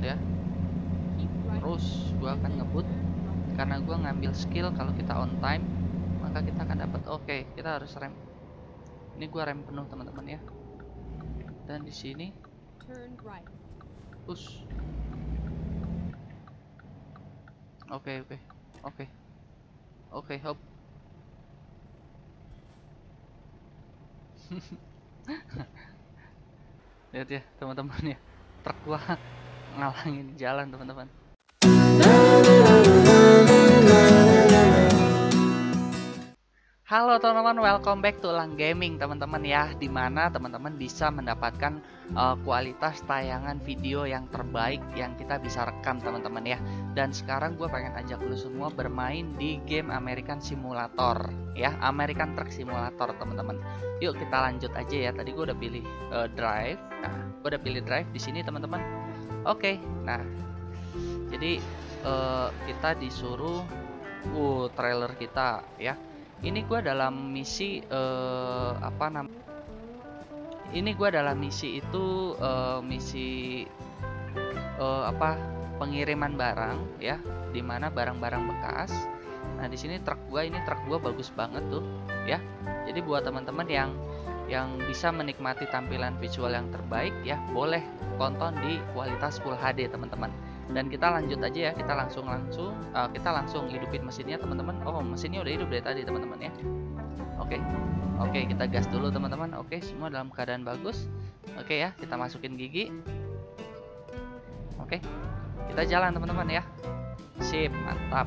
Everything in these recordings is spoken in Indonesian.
ya. Terus gue akan ngebut karena gue ngambil skill kalau kita on time maka kita akan dapat. Oke, kita harus rem. Ini gue rem penuh teman-teman ya. Dan di sini push. Oke, hop. Lihat ya teman-teman ya, truk gua ngalangin jalan teman-teman. Halo teman-teman, welcome back to Elang Gaming teman-teman ya, dimana teman-teman bisa mendapatkan kualitas tayangan video yang terbaik yang kita bisa rekam teman-teman ya. Dan sekarang gue pengen ajak lu semua bermain di game American Simulator ya, American Truck Simulator teman-teman. Yuk kita lanjut aja ya. Tadi gue udah pilih drive. Nah, gue udah pilih drive di sini teman-teman. Oke, nah jadi kita disuruh trailer kita ya. Ini gua dalam misi ini gua dalam misi itu misi pengiriman barang ya, dimana barang-barang bekas. Nah di sini truk gua bagus banget tuh ya. Jadi buat teman-teman yang bisa menikmati tampilan visual yang terbaik ya, boleh tonton di kualitas Full HD teman-teman. Dan kita lanjut aja ya, kita langsung hidupin mesinnya teman-teman. Oh, mesinnya udah hidup dari tadi teman-teman ya. Oke, kita gas dulu teman-teman. Oke, semua dalam keadaan bagus. Oke ya, kita masukin gigi. Oke, kita jalan teman-teman ya. Sip, mantap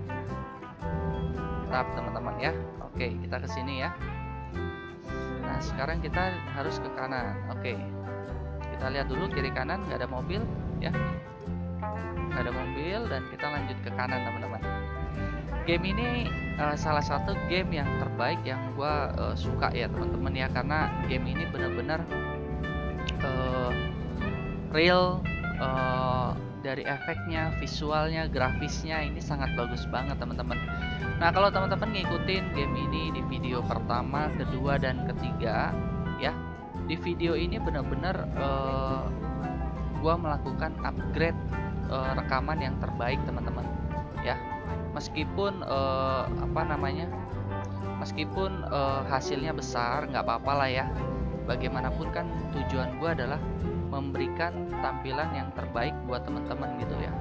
teman-teman ya. Oke, kita ke sini ya. Nah sekarang kita harus ke kanan. Oke, kita lihat dulu kiri kanan nggak ada mobil ya, nggak ada mobil, dan kita lanjut ke kanan teman-teman. Game ini salah satu game yang terbaik yang gua suka ya teman-teman ya, karena game ini benar-benar real, dari efeknya, visualnya, grafisnya ini sangat bagus banget teman-teman. Nah kalau teman-teman ngikutin game ini di video pertama, kedua, dan ketiga ya, di video ini benar-benar gua melakukan upgrade rekaman yang terbaik teman-teman ya. Meskipun meskipun hasilnya besar, nggak apa-apa lah ya. Bagaimanapun kan tujuan gue adalah memberikan tampilan yang terbaik buat teman-teman gitu ya.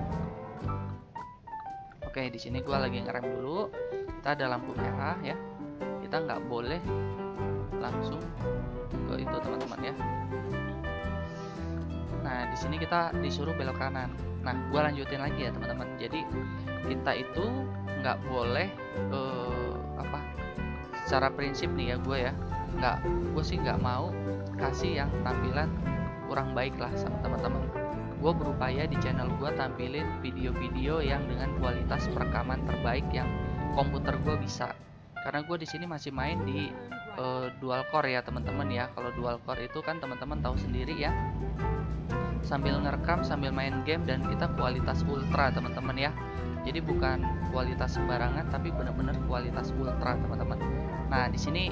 Oke, di sini gue lagi ngerem dulu. Kita ada lampu merah ya. Kita nggak boleh langsung ke itu teman-teman ya. Nah di sini kita disuruh belok kanan. Nah gue lanjutin lagi ya teman-teman. Jadi kita itu nggak boleh secara prinsip nih ya, gue sih nggak mau kasih yang tampilan kurang baik lah sama teman-teman. Gue berupaya di channel gue tampilin video-video yang dengan kualitas perekaman terbaik yang komputer gue bisa. Karena gue di sini masih main di dual core ya teman-teman ya. Kalau dual core itu kan teman-teman tahu sendiri ya, sambil ngerekam sambil main game, dan kita kualitas ultra teman-teman ya. Jadi bukan kualitas sembarangan tapi benar-benar kualitas ultra teman-teman. Nah di sini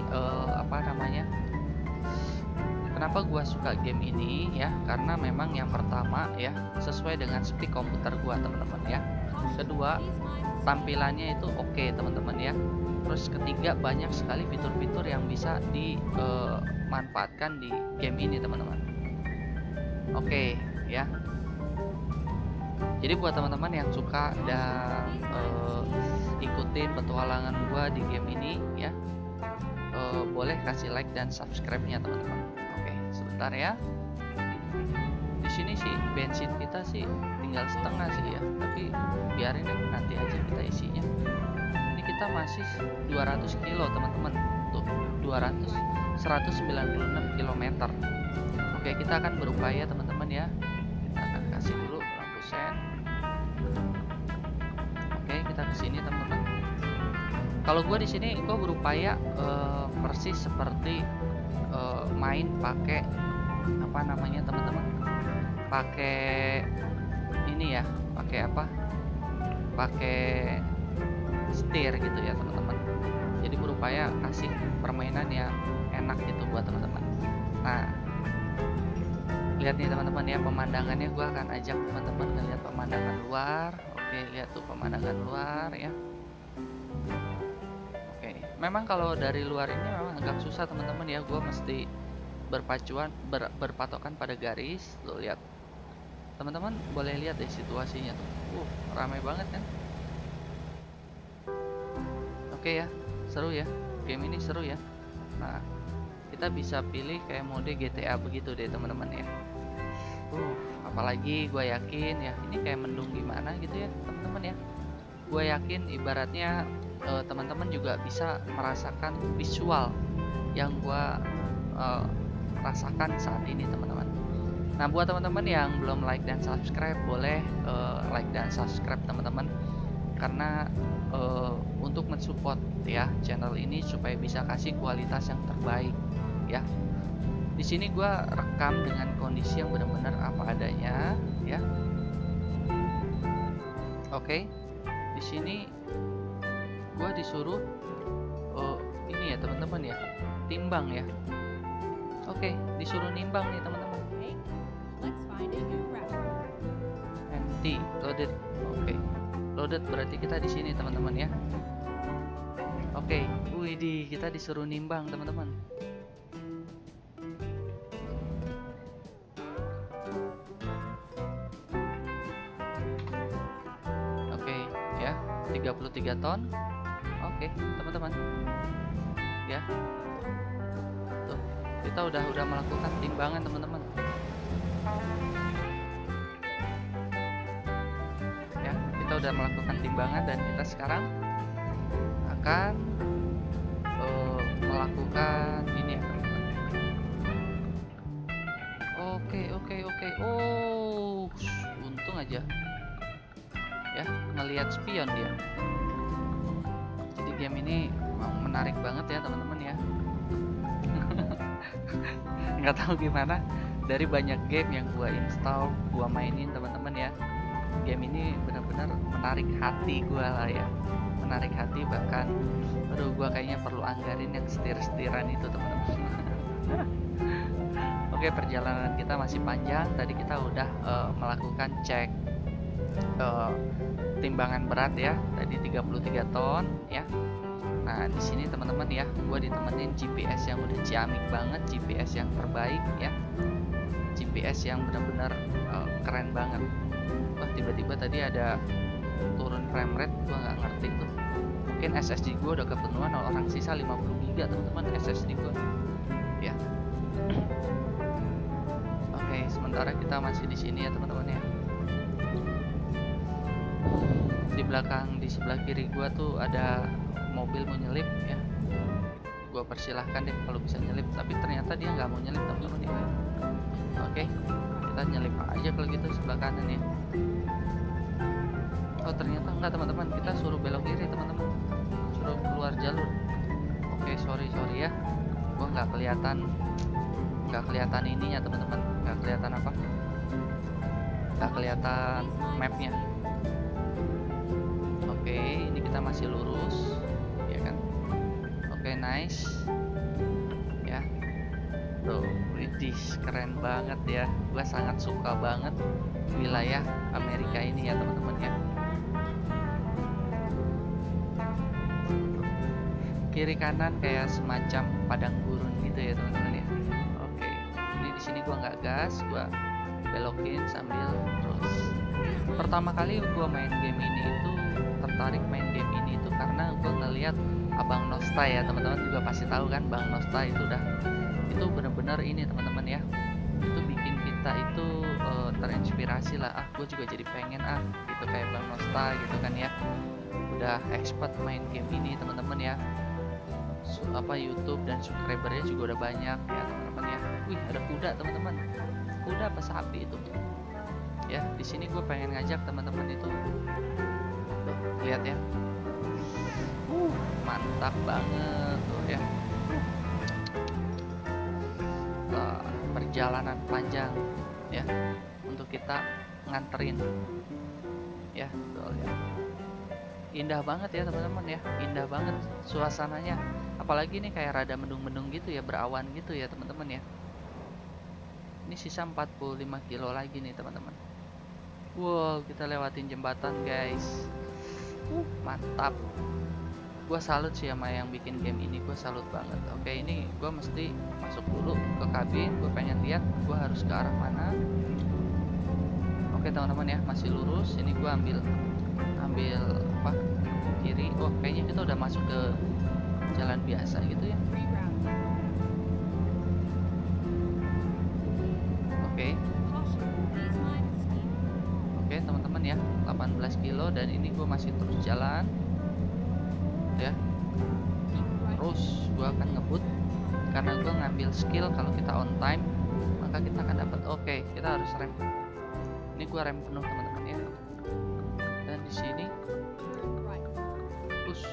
kenapa gua suka game ini ya, karena memang yang pertama ya sesuai dengan spek komputer gua teman-teman ya. Kedua, tampilannya itu oke teman-teman ya. Terus ketiga, banyak sekali fitur-fitur yang bisa dimanfaatkan di game ini teman-teman. Oke ya. Jadi buat teman-teman yang suka dan ikutin petualangan gua di game ini ya, boleh kasih like dan subscribe-nya teman-teman. Oke, sebentar ya. Di sini sih bensin kita sih tinggal setengah sih ya, tapi biarin deh, nanti aja kita isinya. Ini kita masih 200 kilo teman-teman. Tuh, 196 km. Oke, kita akan berupaya teman-teman ya. Kita akan kasih dulu lampu sen. Oke, kita ke sini teman-teman. Kalau gue di sini gue berupaya persis seperti main pakai teman-teman? Pakai ini ya, pakai setir gitu ya teman-teman. Jadi berupaya kasih permainan yang enak gitu buat teman-teman. Nah Lihat nih teman-teman ya, pemandangannya gue akan ajak teman-teman ngeliat pemandangan luar. Oke, lihat tuh pemandangan luar ya. Oke, memang kalau dari luar ini memang agak susah teman-teman ya, gue mesti berpatokan pada garis. Lo lihat teman-teman, boleh lihat deh situasinya tuh, ramai banget kan. Oke ya, seru ya, game ini seru ya. Nah, kita bisa pilih kayak mode GTA begitu deh teman-teman ya. Apalagi gue yakin ya, ini kayak mendung gimana gitu ya teman-teman ya. Gue yakin ibaratnya teman-teman juga bisa merasakan visual yang gue rasakan saat ini teman-teman. Nah, buat teman-teman yang belum like dan subscribe, boleh like dan subscribe teman-teman, karena untuk mensupport ya channel ini supaya bisa kasih kualitas yang terbaik ya. Di sini gue rekam dengan kondisi yang benar-benar apa adanya ya. Oke, di sini gue disuruh ini ya teman-teman ya, timbang ya. Oke, disuruh nimbang nih teman-teman. Empty, loaded. Oke, loaded berarti kita di sini teman-teman ya. Oke, widih, kita disuruh nimbang teman-teman. Oke, ya, 33 ton. Oke, teman-teman. Ya. Tuh, kita udah melakukan timbangan teman-teman. Ya, kita udah melakukan timbangan dan kita sekarang akan melakukan ini ya teman-teman. Oke. Oh, untung aja ya ngelihat spion dia. Jadi game ini menarik banget ya teman-teman ya. Nggak tahu gimana, dari banyak game yang gua install, gua mainin teman-teman ya, game ini benar-benar menarik hati gua lah ya. Menarik hati, bahkan aduh gua kayaknya perlu anggarin yang setir-setiran itu teman-teman. Oke, perjalanan kita masih panjang. Tadi kita udah melakukan cek timbangan berat ya, tadi 33 ton ya. Nah, di sini teman-teman ya, gua ditemenin GPS yang udah ciamik banget, GPS yang terbaik ya, GPS yang benar-benar keren banget. Wah, tiba-tiba tadi ada turun frame rate, gua nggak ngerti tuh. Mungkin SSD gue udah kepenuhan, orang sisa 50 GB teman-teman SSD gue ya. Oke, sementara kita masih di sini ya teman-teman ya. Di belakang, di sebelah kiri gue tuh ada mobil mau nyelip ya. Gue persilahkan deh kalau bisa nyelip, tapi ternyata dia nggak mau nyelip teman-teman ya. Oke, kita nyelip aja kalau gitu sebelah kanan ya. Oh, ternyata enggak teman-teman, kita suruh belok kiri teman-teman, suruh keluar jalur. Oke, sorry ya, gua nggak kelihatan ininya teman-teman, nggak kelihatan apa, nggak kelihatan mapnya. Oke, ini kita masih lurus ya kan. Oke, nice ya. Tuh, widih, keren banget ya. Gua sangat suka banget wilayah Amerika ini ya teman-teman ya. Kiri kanan kayak semacam padang gurun gitu ya teman-teman ya. Oke, ini di sini gua nggak gas, gua belokin sambil terus. Pertama kali gua main game ini itu tertarik main game ini itu karena gua ngeliat Abang Nosta ya, teman-teman juga pasti tahu kan, Bang Nosta itu bener-bener ini teman-teman ya. Itu bikin kita itu terinspirasi lah, gue juga jadi pengen gitu kayak Bang Nosta gitu kan ya. Udah expert main game ini teman-teman ya. YouTube dan subscribernya juga udah banyak ya teman-teman ya. Wih, ada kuda teman-teman, kuda apa sapi itu ya. Di sini gue pengen ngajak teman-teman itu tuh, lihat ya, mantap banget tuh ya. Perjalanan panjang ya untuk kita nganterin ya, tuh ya. Indah banget ya teman-teman ya, indah banget suasananya, apalagi ini kayak rada mendung-mendung gitu ya, berawan gitu ya teman-teman ya. Ini sisa 45 kilo lagi nih teman-teman. Wow, kita lewatin jembatan guys. Mantap. Gue salut sih sama yang bikin game ini, gue salut banget. Oke, ini gue mesti masuk dulu ke kabin. Gue pengen lihat gue harus ke arah mana. Oke teman-teman ya, masih lurus. Ini gue ambil apa, kiri. Oh, kayaknya kita udah masuk ke jalan biasa gitu ya. Oke teman-teman ya, 18 kilo dan ini gue masih terus jalan ya. Terus gue akan ngebut karena gue ngambil skill kalau kita on time maka kita akan dapat. Oke, kita harus rem. Ini gue rem penuh teman-teman ya. Dan di sini push.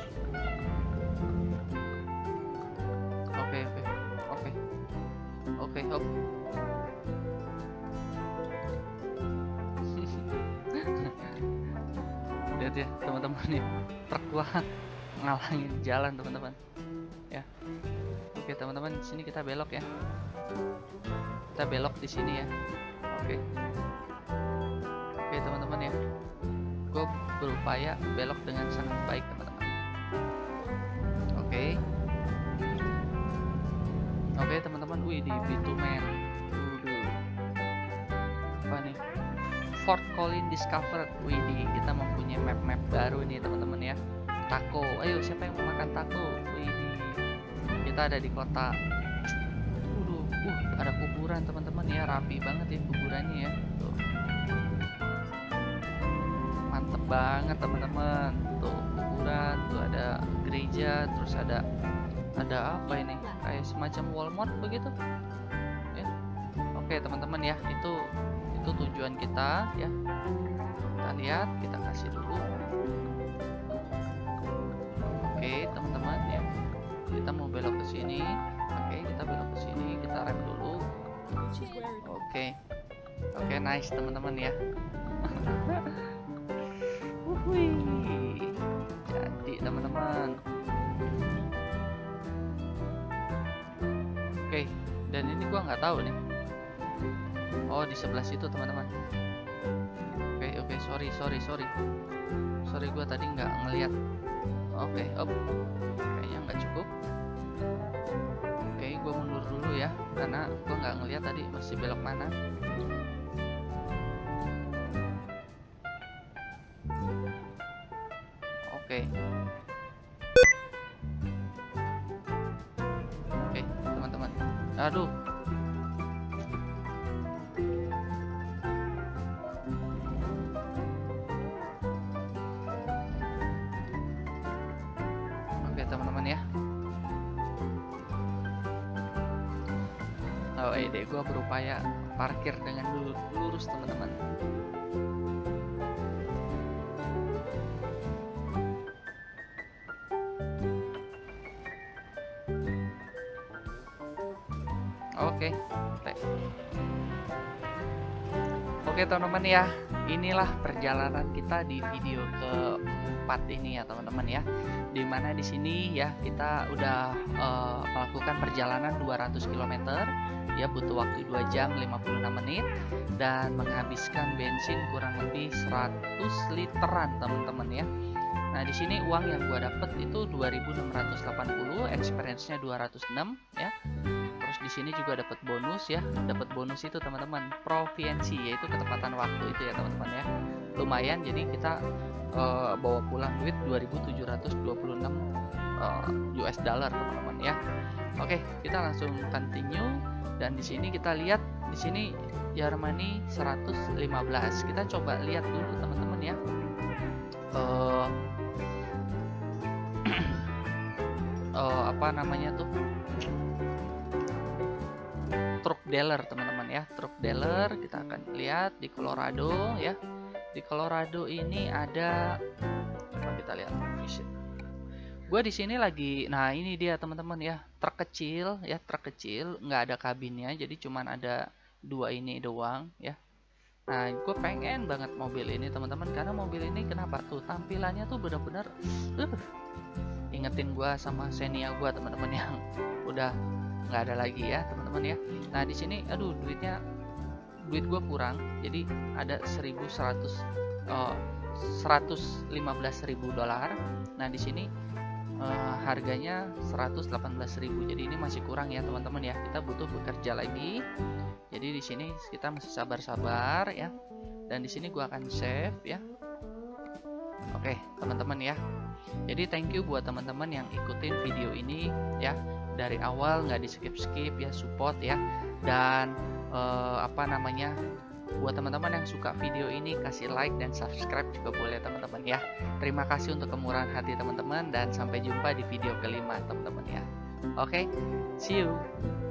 Oke, hop. Lihat ya teman-teman nih, truk gua ngalangin jalan teman-teman ya. Oke teman-teman, di sini kita belok ya. Kita belok di sini ya. Oke teman-teman ya, gue berupaya belok dengan sangat baik teman-teman. Oke teman-teman, wih di bitumen. Apa nih? Fort Collins discovered. Wih, kita mempunyai map baru nih teman-teman ya. Taco, ayo siapa yang mau makan taco? Wih, kita ada di kota. Ada kuburan teman-teman ya, rapi banget ya kuburannya ya. Tuh. Mantep banget teman-teman. Tuh kuburan, tuh ada gereja, terus ada apa ini? Kayak semacam Walmart begitu. Ya. Oke teman-teman ya, itu tujuan kita ya. Kita lihat, kita kasih dulu. Oke teman-teman ya, kita mau belok ke sini. Oke, kita belok ke sini, kita rem dulu. Oke, nice teman-teman ya. Jadi teman-teman. Oke, dan ini gua nggak tahu nih. Oh, di sebelah situ teman-teman. Oke, sorry gua tadi nggak ngelihat. Oke, kayaknya nggak cukup. Oke, gua mundur dulu ya, karena gua nggak ngelihat tadi masih belok mana. Oke, teman-teman. Aduh. Teman-teman ya. Oh, gue berupaya parkir dengan lurus teman-teman. Oke teman-teman ya, inilah perjalanan kita di video keempat ini ya teman-teman ya. Dimana di sini ya kita udah melakukan perjalanan 200 km ya, butuh waktu 2 jam 56 menit dan menghabiskan bensin kurang lebih 100 literan teman-teman ya. Nah di sini uang yang gua dapet itu 2.680, experience-nya 206 ya. Terus di sini juga dapat bonus ya, dapat bonus itu teman-teman proficiency, yaitu ketepatan waktu itu ya teman-teman ya. Lumayan, jadi kita bawa pulang duit 2.726 US dollar teman-teman ya. Oke, kita langsung continue dan di sini kita lihat di sini Germany 115. Kita coba lihat dulu teman-teman ya. Apa namanya tuh? Truck dealer teman-teman ya, truck dealer. Kita akan lihat di Colorado ya. Di Colorado ini ada, coba kita lihat vision. Gue di sini lagi, nah ini dia teman-teman ya, truk kecil ya, truk kecil nggak ada kabinnya, jadi cuman ada 2 ini doang ya. Nah gue pengen banget mobil ini teman-teman, karena mobil ini kenapa tuh tampilannya tuh benar-benar ingetin gue sama Xenia gue teman-teman yang udah nggak ada lagi ya teman-teman ya. Nah di sini aduh duitnya duit gue kurang, jadi ada 115.000 dolar. Nah di sini harganya 118.000, jadi ini masih kurang ya teman-teman ya, kita butuh bekerja lagi. Jadi di sini kita masih sabar-sabar ya, dan di sini gua akan save ya. Oke teman-teman ya, jadi thank you buat teman-teman yang ikutin video ini ya, dari awal nggak di skip ya, support ya. Dan buat teman-teman yang suka video ini, kasih like dan subscribe juga boleh teman-teman ya. Terima kasih untuk kemurahan hati teman-teman, dan sampai jumpa di video kelima teman-teman ya. Oke, see you.